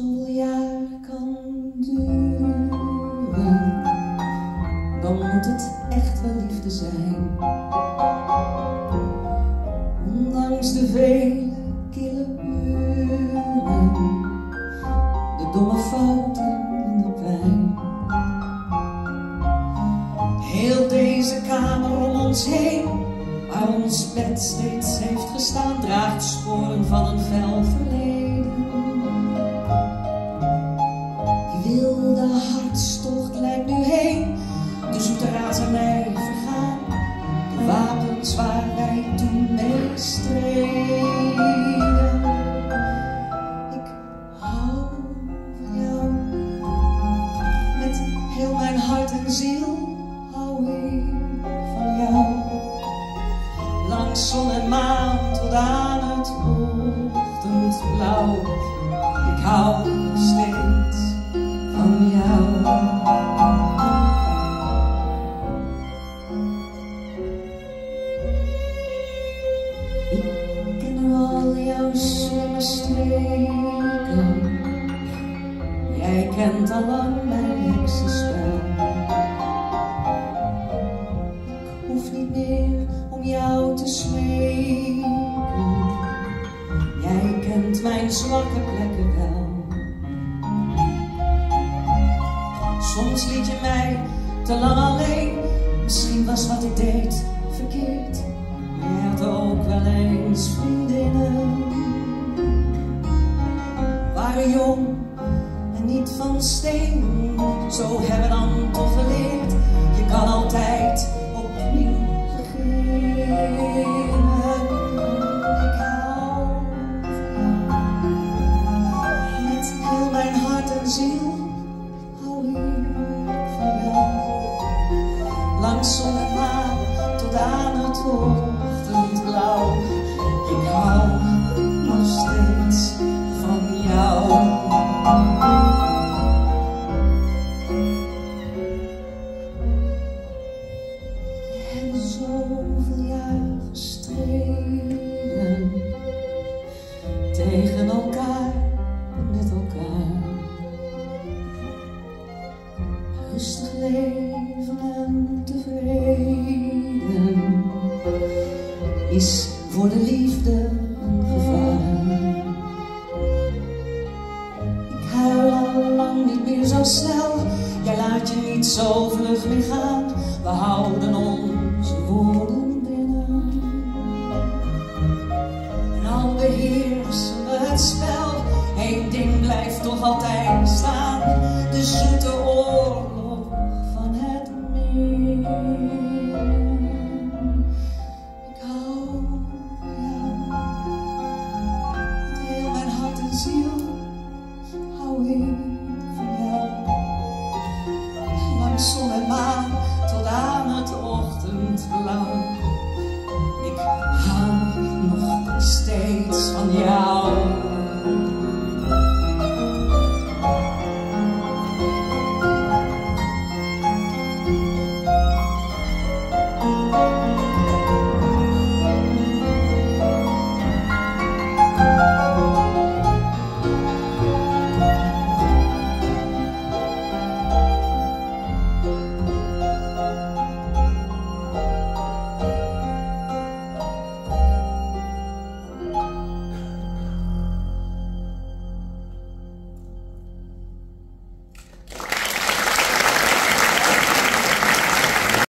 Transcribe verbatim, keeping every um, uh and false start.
zoveel jaar kan duren, dan moet het echt wel liefde zijn. Ondanks de vele kille uren, de domme fouten en de pijn. Heel deze kamer om ons heen, waar ons bed steeds heeft gestaan, draagt sporen van een fel verleden. Die wilde hartstocht lijkt nu heen, de zoete razernij vergaan, de wapens waar wij toen mee streden. Ik hou van jou, met heel mijn hart en ziel hou ik van jou. Langs zon en maan tot aan het ochtendblauw, ik hou steeds van jou. Ik ken nu al jouw slimme streken, jij kent al lang mijn heksenspel. Ik hoef niet meer om jou te smeken, jij kent mijn zwakke plekken wel. Soms liet je mij te lang alleen, misschien was wat ik deed verkeerd, maar je had ook wel eens vriendinnen. Waren jong en niet van steen, zo hebben we dan toch geleerd, je kan altijd opnieuw beginnen. Ik hou van jou, met heel mijn hart en ziel hou ik van jou. Langs zon en maan tot aan het ochtendblauw, ik hou nog steeds van jou. We hebben zoveel jaar gestreden, tegen elkaar en met elkaar. Rustig leven en tevreden is voor de liefde een gevaar. Ik huil al lang niet meer zo snel, jij laat je niet zo vlug meer gaan. We houden onze woorden binnen, en al beheersen we het spel, één ding blijft toch altijd staan, de zoete oorlog